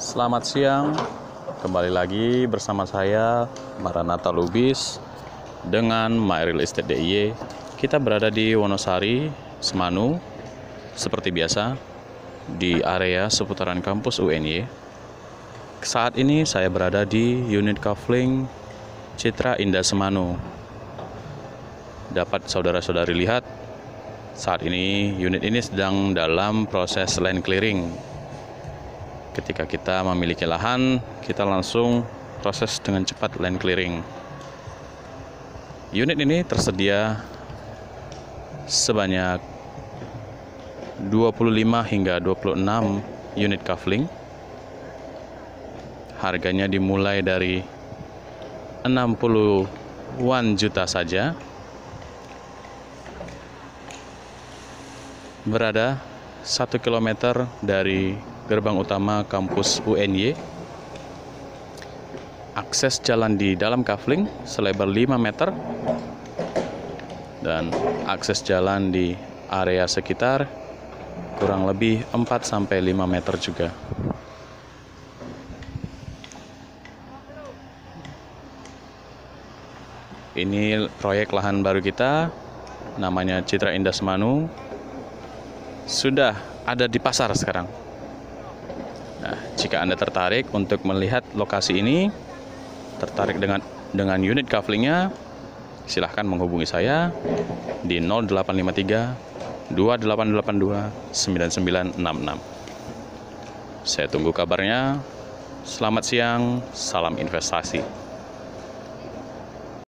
Selamat siang, kembali lagi bersama saya Maranatha Lubis dengan My Real Estate DIY. Kita berada di Wonosari, Semanu, seperti biasa di area seputaran kampus UNY. Saat ini saya berada di unit Kafling Citra Indah Semanu. Dapat saudara-saudari lihat, saat ini unit ini sedang dalam proses land clearing. Ketika kita memiliki lahan, kita langsung proses dengan cepat land clearing. Unit ini tersedia sebanyak 25 hingga 26 unit kafling. Harganya dimulai dari 60-an juta saja. Berada 1 km dari gerbang utama kampus UNY. Akses jalan di dalam kafling selebar 5 meter dan akses jalan di area sekitar kurang lebih 4-5 meter juga. Ini proyek lahan baru kita, namanya Citra Indah Semanu. Sudah ada di pasar sekarang. Nah, jika Anda tertarik untuk melihat lokasi ini, tertarik dengan unit kaflingnya, silahkan menghubungi saya di 0853 2882 9966. Saya tunggu kabarnya. Selamat siang, salam investasi.